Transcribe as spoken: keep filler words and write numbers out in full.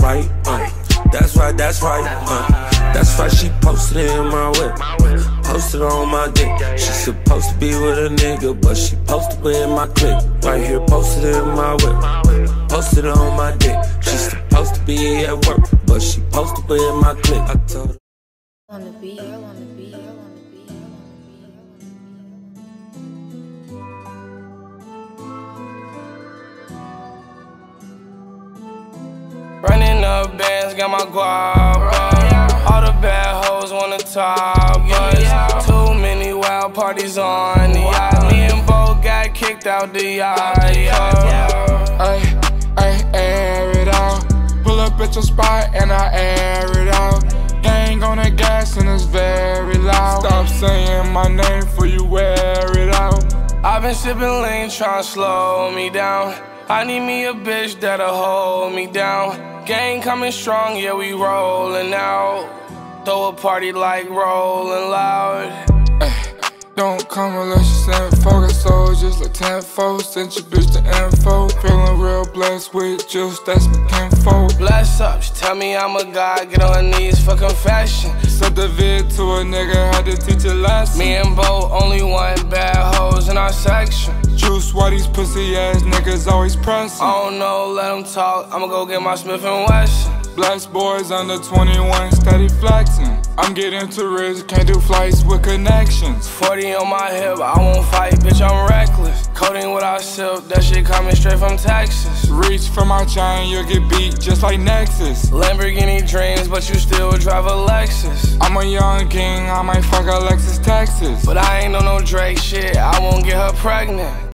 right, uh. That's right, that's right, uh. That's right, she posted it in my whip. Posted on my dick. She supposed to be with a nigga, but she posted with my clip. Right here, posted it in my whip. Posted it on my dick. She supposed to be at work, but she posted with my clip. I told her on the beat, on the beat, on the beat, running up bands, got my guap. All the bad hoes wanna top us. Too many wild parties on the yacht. Me and Bo got kicked out the yacht. Ay, ay, air it out. Pull up at your spot and I air it out. Gang on the gas and it's very loud. Stop saying my name before you wear it out. I've been sipping lean, tryna slow me down. I need me a bitch that'll hold me down. Gang coming strong, yeah, we rollin' out. Throw a party like Rollin' Loud. Ay, don't come unless you send focus, so just like tenfold. Sent your bitch the info. Feeling real blessed with juice, that's my kinfolk. Bless up, she tell me I'm a god, get on her knees for confession. Sent the vid to a nigga, had to teach a lesson. Me and Bo only want bad hoes in our section. Juice, why these pussy ass niggas always pressing? I don't know, let them talk, I'ma go get my Smith and Wesson. Blessed boys under twenty-one, steady flexing. I'm getting too rich, can't do flights with connections. Forty on my hip, I won't fight, bitch, I'm reckless. Codeine without silk, that shit coming straight from Texas. Reach for my chain, you'll get beat just like Nexus. Lamborghini dreams, but you still drive a Lexus. I'm a young king, I might fuck a Lexus Texas. But I ain't on no Drake shit, I won't get her pregnant.